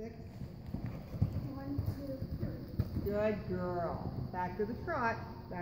6. 1, 2, 3. Good girl. Back to the trot. Back